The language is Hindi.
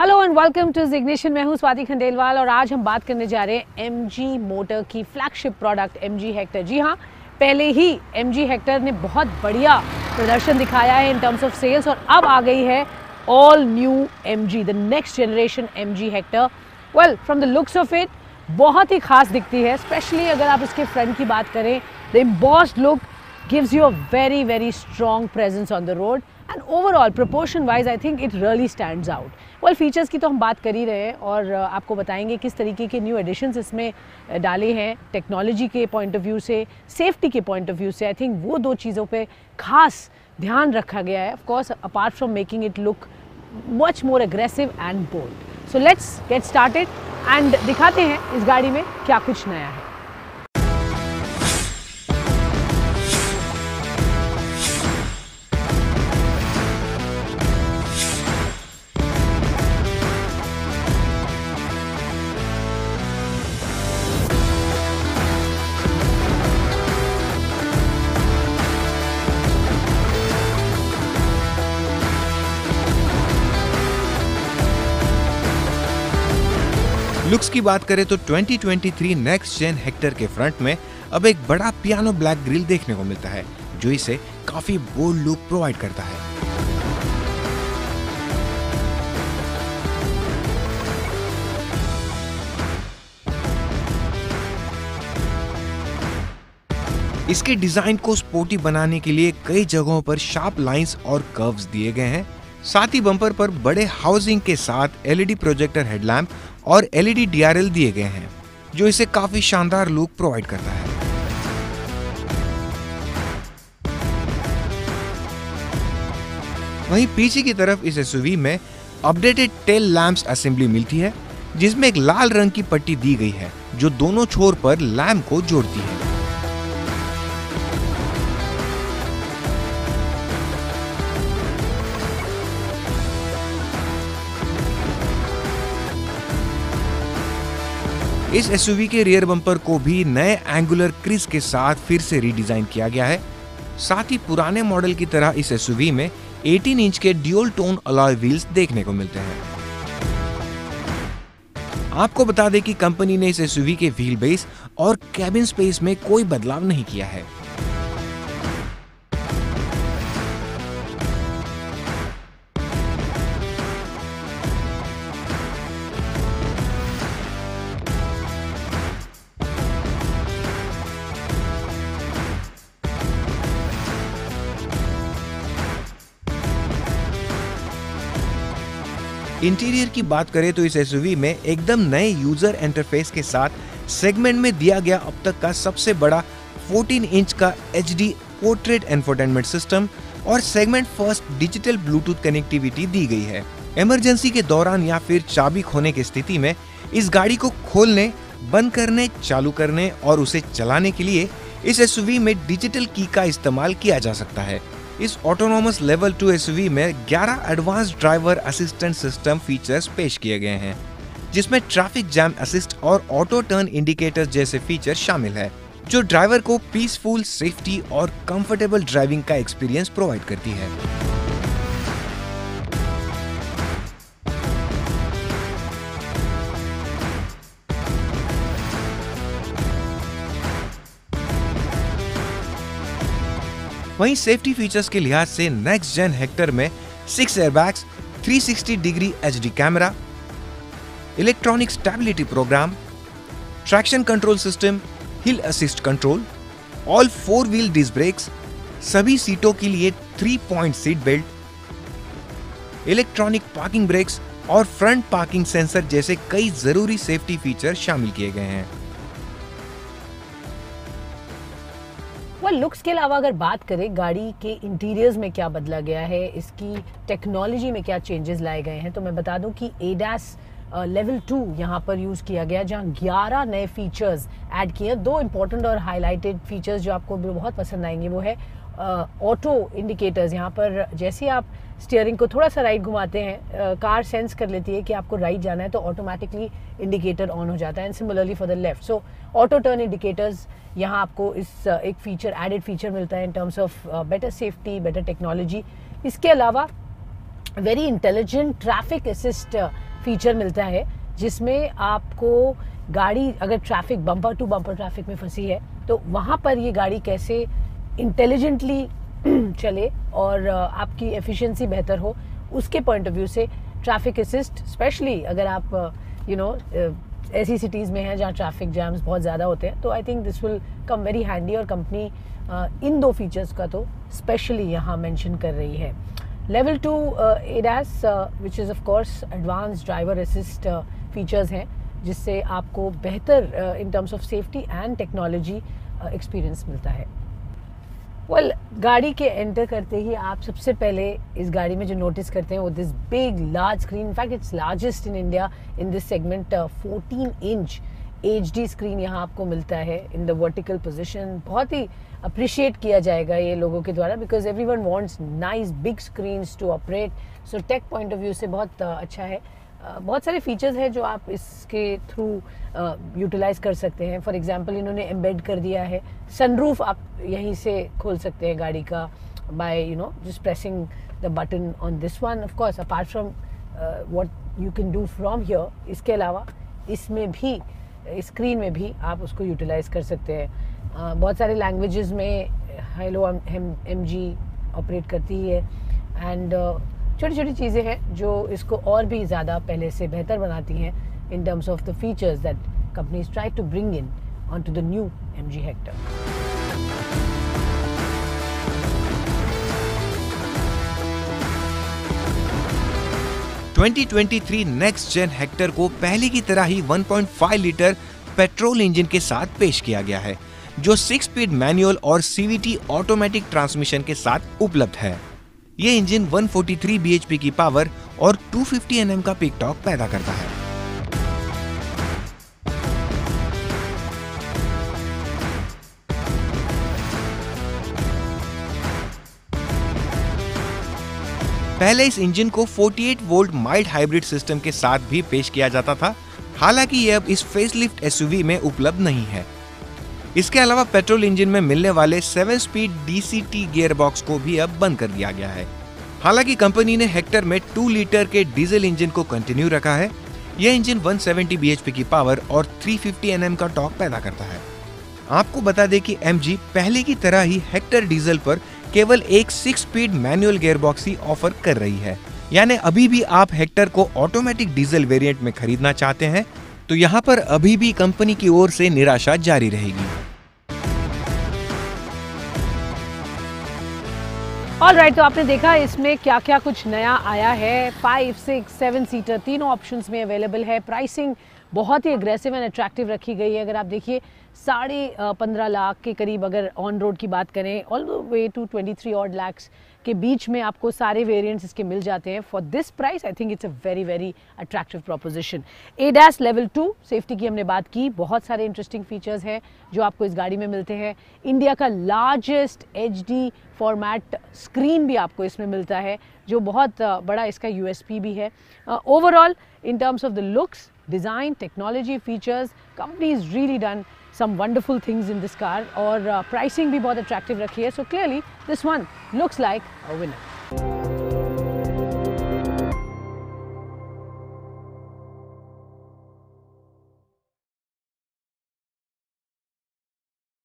Hello and welcome to ignition. मैं हूं स्वाति खंडेलवाल और आज हम बात करने जा रहे हैं MG मोटर की फ्लैगशिप प्रोडक्ट MG हेक्टर। जी हाँ, पहले ही MG हेक्टर ने बहुत बढ़िया प्रदर्शन दिखाया है इन टर्म्स ऑफ सेल्स और अब आ गई है all new MG, the next generation MG Hector. Well, from the looks of it बहुत ही खास दिखती है, स्पेशली अगर आप इसके फ्रंट की बात करें। The embossed look gives you a very strong presence on the road and overall proportion wise I think it really stands out. Well, features की तो हम बात कर ही रहे हैं और आपको बताएंगे किस तरीके के न्यू एडिशंस इसमें डाले हैं टेक्नोलॉजी के पॉइंट ऑफ व्यू से, सेफ्टी के पॉइंट ऑफ व्यू से। आई थिंक वो दो चीज़ों पे खास ध्यान रखा गया है, of course apart from making it look much more aggressive and bold. So let's get started and दिखाते हैं इस गाड़ी में क्या कुछ नया है। लुक्स की बात करें तो 2023 नेक्स्ट जेन हेक्टर के फ्रंट में अब एक बड़ा पियानो ब्लैक ग्रिल देखने को मिलता है, जो इसे काफी बोल्ड लुक प्रोवाइड करता है। इसके डिजाइन को स्पोर्टी बनाने के लिए कई जगहों पर शार्प लाइंस और कर्व्स दिए गए हैं। साथ ही बम्पर पर बड़े हाउसिंग के साथ LED प्रोजेक्टर हेडलैम्प और LED DRL दिए गए हैं, जो इसे काफी शानदार लुक प्रोवाइड करता है। वहीं पीछे की तरफ इस SUV में अपडेटेड टेल लैंप्स असेंबली मिलती है, जिसमें एक लाल रंग की पट्टी दी गई है जो दोनों छोर पर लैंप को जोड़ती है। इस SUV के रियर बम्पर को भी नए एंगुलर क्रिज के साथ फिर से रीडिजाइन किया गया है। साथ ही पुराने मॉडल की तरह इस SUV में 18 इंच के ड्यूल टोन अलॉय व्हील्स देखने को मिलते हैं। आपको बता दें कि कंपनी ने इस SUV के व्हील बेस और कैबिन स्पेस में कोई बदलाव नहीं किया है। इंटीरियर की बात करें तो इस SUV में एकदम नए यूजर इंटरफेस के साथ सेगमेंट में दिया गया अब तक का सबसे बड़ा 14 इंच का HD पोर्ट्रेट इंफोटेनमेंट सिस्टम और segment first digital Bluetooth connectivity दी गई है। इमरजेंसी के दौरान या फिर चाबी खोने की स्थिति में इस गाड़ी को खोलने, बंद करने, चालू करने और उसे चलाने के लिए इस SUV में डिजिटल की का इस्तेमाल किया जा सकता है। इस ऑटोनॉमस लेवल 2 SUV में 11 advance driver assistant system features पेश किए गए हैं, जिसमें ट्रैफिक जैम असिस्ट और ऑटो टर्न इंडिकेटर्स जैसे फीचर शामिल है, जो ड्राइवर को पीसफुल, सेफ्टी और कंफर्टेबल ड्राइविंग का एक्सपीरियंस प्रोवाइड करती है। वहीं सेफ्टी फीचर्स के लिहाज से नेक्स्ट जेन हेक्टर में 6 airbags, 360 degree HD camera, electronic stability program, traction control system, hill assist control, all 4 wheel disc brakes, सभी सीटों के लिए 3 point seat belt, electronic parking brakes और फ्रंट पार्किंग सेंसर जैसे कई जरूरी सेफ्टी फीचर शामिल किए गए हैं। लुक्स के अलावा अगर बात करें गाड़ी के इंटीरियर्स में क्या बदला गया है, इसकी टेक्नोलॉजी में क्या चेंजेस लाए गए हैं, तो मैं बता दूं कि ADAS लेवल 2 यहाँ पर यूज़ किया गया, जहाँ 11 नए फीचर्स ऐड किए। दो इंपॉर्टेंट और हाईलाइटेड फीचर्स जो आपको बहुत पसंद आएंगे वो है ऑटो इंडिकेटर्स। यहाँ पर जैसे आप स्टीयरिंग को थोड़ा सा राइट घुमाते हैं, कार सेंस कर लेती है कि आपको राइट जाना है, तो ऑटोमेटिकली इंडिकेटर ऑन हो जाता है। And similarly for the left, so auto turn indicators यहाँ आपको इस एक फीचर, एडेड फीचर मिलता है in terms of better safety, better technology. इसके अलावा very intelligent traffic assist feature मिलता है जिसमें आपको गाड़ी अगर traffic bumper to bumper traffic में फंसी है तो वहाँ पर ये गाड़ी कैसे इंटेलिजेंटली चले और आपकी एफिशिएंसी बेहतर हो, उसके पॉइंट ऑफ व्यू से ट्रैफिक असिस्ट, स्पेशली अगर आप ऐसी सिटीज़ में हैं जहाँ ट्रैफिक जैम्स बहुत ज़्यादा होते हैं, तो I think this will come very handy और कंपनी इन 2 फीचर्स का तो स्पेशली यहाँ मेंशन कर रही है। Level 2 ADAS which is of course advance driver assist features हैं जिससे आपको बेहतर in terms of safety and technology experience मिलता है। गाड़ी के एंटर करते ही आप सबसे पहले इस गाड़ी में जो नोटिस करते हैं वो this big large screen, in fact it's largest in India in this segment, 14 inch HD screen यहाँ आपको मिलता है इन द वर्टिकल पोजीशन। बहुत ही अप्रिशिएट किया जाएगा ये लोगों के द्वारा because everyone wants nice big screens to operate, so tech point of view से बहुत अच्छा है। बहुत सारे फीचर्स हैं जो आप इसके थ्रू यूटिलाइज कर सकते हैं। फॉर एग्जांपल इन्होंने एम्बेड कर दिया है सनरूफ, आप यहीं से खोल सकते हैं गाड़ी का by just pressing the button on this one. Of course apart from what you can do from here, इसके अलावा इसमें भी स्क्रीन में भी आप उसको यूटिलाइज कर सकते हैं। बहुत सारे लैंग्वेजेस में हेलो MG ऑपरेट करती है एंड छोटी छोटी चीज़ें हैं जो इसको और भी ज़्यादा पहले से बेहतर बनाती हैं in terms of the features that companies try to bring in on to the new MG Hector. Next gen Hector को पहले की तरह ही 1.5 लीटर पेट्रोल इंजन के साथ पेश किया गया है जो 6 स्पीड मैनुअल और CVT ऑटोमेटिक ट्रांसमिशन के साथ उपलब्ध है। ये इंजन 143 bhp की पावर और 250 Nm का पीक टॉर्क पैदा करता है। पहले इस इंजन को 48 वोल्ट माइल्ड हाइब्रिड सिस्टम के साथ भी पेश किया जाता था, हालांकि ये अब इस फेसलिफ्ट SUV में उपलब्ध नहीं है। इसके अलावा पेट्रोल इंजन में मिलने वाले 7 स्पीड DCT गियर बॉक्स को भी अब बंद कर दिया गया है। हालांकि कंपनी ने हेक्टर में 2 लीटर के डीजल इंजन को कंटिन्यू रखा है। यह इंजन 170 bhp की पावर और 350 Nm का टॉर्क पैदा करता है। आपको बता दें कि MG पहले की तरह ही हेक्टर डीजल पर केवल एक 6 स्पीड मैनुअल गियर बॉक्स ही ऑफर कर रही है, यानी अभी भी आप हेक्टर को ऑटोमेटिक डीजल वेरिएंट में खरीदना चाहते हैं तो यहाँ पर अभी भी कंपनी की ओर से निराशा जारी रहेगी। ऑलराइट, तो आपने देखा इसमें क्या क्या कुछ नया आया है। 5, 6, 7 सीटर तीनों ऑप्शंस में अवेलेबल है। प्राइसिंग बहुत ही अग्रेसिव एंड अट्रैक्टिव रखी गई है। अगर आप देखिए 15.5 लाख के करीब अगर ऑन रोड की बात करें, all the way to 23 odd lakhs के बीच में आपको सारे वेरिएंट्स इसके मिल जाते हैं। For this price I think it's a very very attractive proposition. ADAS level 2 safety की हमने बात की, बहुत सारे इंटरेस्टिंग फीचर्स हैं जो आपको इस गाड़ी में मिलते हैं। इंडिया का लार्जेस्ट HD फॉर्मेट स्क्रीन भी आपको इसमें मिलता है जो बहुत बड़ा इसका USP भी है। Overall in terms of the looks, design, technology, features, company is really done some wonderful things in this car और pricing भी बहुत attractive रखी है, so clearly this one looks like a winner.